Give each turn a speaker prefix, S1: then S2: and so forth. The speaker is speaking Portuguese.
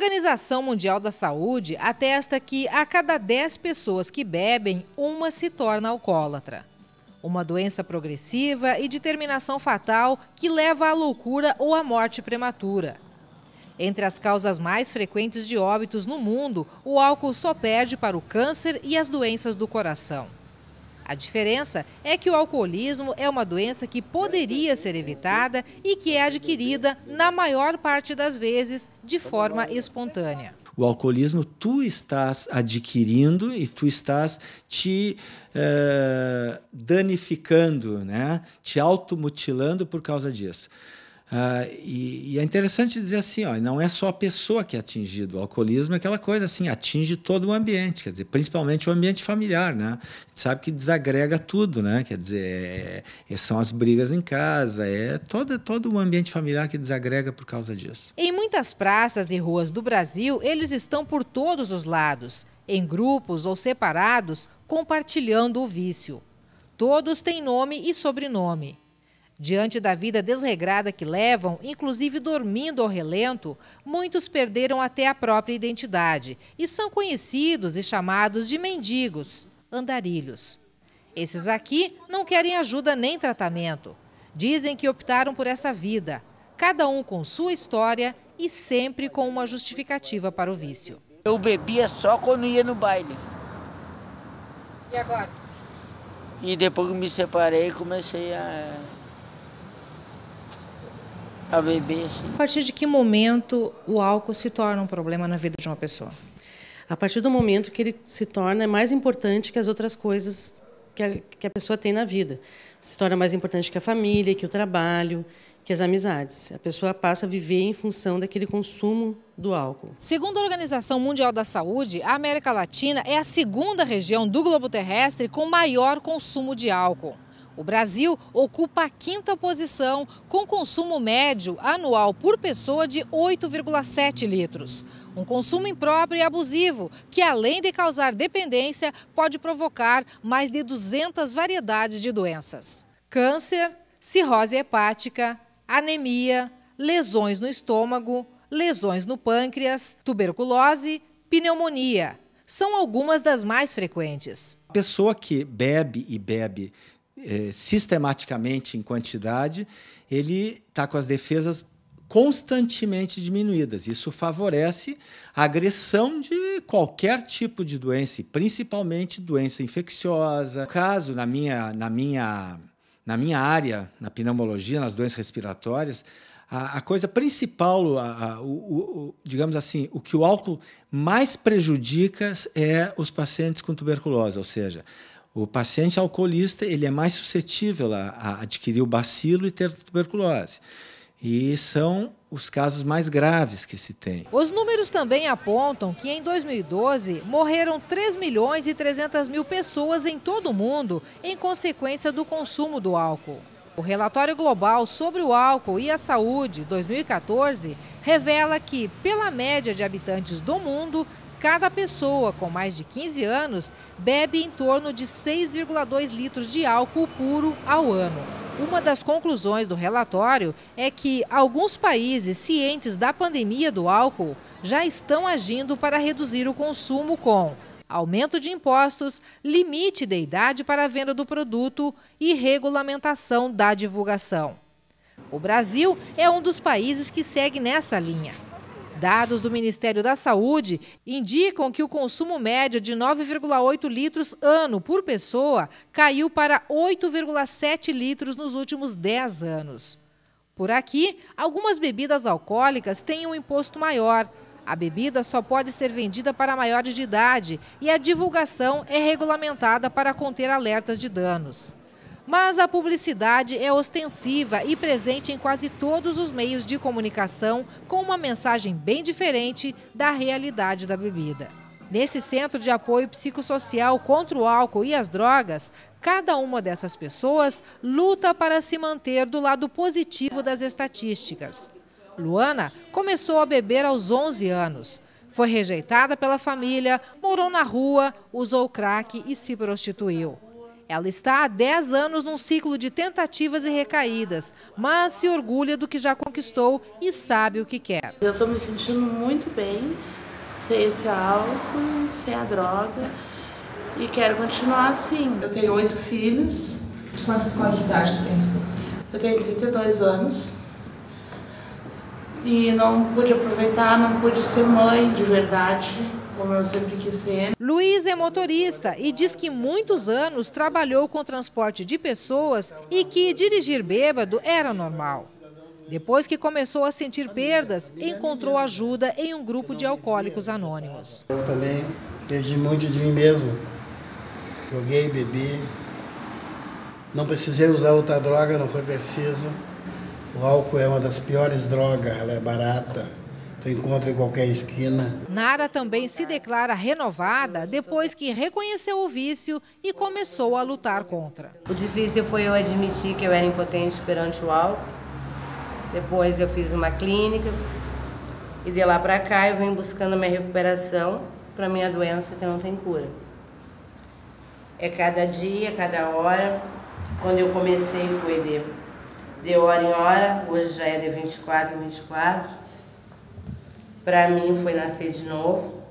S1: Organização Mundial da Saúde atesta que a cada 10 pessoas que bebem, uma se torna alcoólatra. Uma doença progressiva e de terminação fatal que leva à loucura ou à morte prematura. Entre as causas mais frequentes de óbitos no mundo, o álcool só perde para o câncer e as doenças do coração. A diferença é que o alcoolismo é uma doença que poderia ser evitada e que é adquirida, na maior parte das vezes, de forma espontânea.
S2: O alcoolismo tu estás adquirindo e tu estás te danificando, né? Te automutilando por causa disso. E é interessante dizer assim, ó, não é só a pessoa que é atingida. O alcoolismo é aquela coisa assim, atinge todo o ambiente, quer dizer, principalmente o ambiente familiar, né? A gente sabe que desagrega tudo, né? Quer dizer, são as brigas em casa, todo o ambiente familiar que desagrega por causa disso.
S1: Em muitas praças e ruas do Brasil, eles estão por todos os lados, em grupos ou separados, compartilhando o vício. Todos têm nome e sobrenome. Diante da vida desregrada que levam, inclusive dormindo ao relento, muitos perderam até a própria identidade e são conhecidos e chamados de mendigos, andarilhos. Esses aqui não querem ajuda nem tratamento. Dizem que optaram por essa vida, cada um com sua história e sempre com uma justificativa para o vício.
S3: Eu bebia só quando ia no baile.
S1: E agora?
S3: E depois que me separei, comecei a beber, assim.
S1: A partir de que momento o álcool se torna um problema na vida de uma pessoa?
S4: A partir do momento que ele se torna mais importante que as outras coisas que a pessoa tem na vida. Se torna mais importante que a família, que o trabalho, que as amizades. A pessoa passa a viver em função daquele consumo do álcool.
S1: Segundo a Organização Mundial da Saúde, a América Latina é a segunda região do globo terrestre com maior consumo de álcool. O Brasil ocupa a 5ª posição, com consumo médio anual por pessoa de 8,7 litros. Um consumo impróprio e abusivo, que além de causar dependência, pode provocar mais de 200 variedades de doenças. Câncer, cirrose hepática, anemia, lesões no estômago, lesões no pâncreas, tuberculose, pneumonia. São algumas das mais frequentes.
S2: A pessoa que bebe sistematicamente em quantidade, ele está com as defesas constantemente diminuídas. Isso favorece a agressão de qualquer tipo de doença, principalmente doença infecciosa. No caso, na minha área, na pneumologia, nas doenças respiratórias, a coisa principal, digamos assim, o que o álcool mais prejudica é os pacientes com tuberculose, ou seja, o paciente alcoolista ele é mais suscetível a adquirir o bacilo e ter tuberculose. E são os casos mais graves que se tem.
S1: Os números também apontam que em 2012 morreram 3.300.000 pessoas em todo o mundo em consequência do consumo do álcool. O relatório global sobre o álcool e a saúde 2014 revela que, pela média de habitantes do mundo, cada pessoa com mais de 15 anos bebe em torno de 6,2 litros de álcool puro ao ano. Uma das conclusões do relatório é que alguns países cientes da pandemia do álcool já estão agindo para reduzir o consumo com aumento de impostos, limite de idade para a venda do produto e regulamentação da divulgação. O Brasil é um dos países que segue nessa linha. Dados do Ministério da Saúde indicam que o consumo médio de 9,8 litros ano por pessoa caiu para 8,7 litros nos últimos 10 anos. Por aqui, algumas bebidas alcoólicas têm um imposto maior. A bebida só pode ser vendida para maiores de idade e a divulgação é regulamentada para conter alertas de danos. Mas a publicidade é ostensiva e presente em quase todos os meios de comunicação, com uma mensagem bem diferente da realidade da bebida. Nesse Centro de Apoio Psicossocial contra o Álcool e as Drogas, cada uma dessas pessoas luta para se manter do lado positivo das estatísticas. Luana começou a beber aos 11 anos. Foi rejeitada pela família, morou na rua, usou crack e se prostituiu. Ela está há 10 anos num ciclo de tentativas e recaídas, mas se orgulha do que já conquistou e sabe o que quer.
S5: Eu estou me sentindo muito bem sem esse álcool, sem a droga, e quero continuar assim. Eu tenho 8 filhos.
S1: Quantos de idade você tem?
S5: Eu tenho 32 anos e não pude aproveitar, não pude ser mãe de verdade, como eu sempre quis ser.
S1: Luiz é motorista e diz que muitos anos trabalhou com transporte de pessoas e que dirigir bêbado era normal. Depois que começou a sentir perdas, encontrou ajuda em um grupo de alcoólicos anônimos.
S6: Eu também perdi muito de mim mesmo. Joguei, bebi. Não precisei usar outra droga, não foi preciso. O álcool é uma das piores drogas, ela é barata. Tu encontra em qualquer esquina.
S1: Nara também se declara renovada depois que reconheceu o vício e começou a lutar contra.
S7: O difícil foi eu admitir que eu era impotente perante o álcool. Depois eu fiz uma clínica e de lá para cá eu venho buscando minha recuperação para minha doença que não tem cura. É cada dia, cada hora. Quando eu comecei foi de hora em hora, hoje já é de 24 em 24. Para mim foi nascer de novo.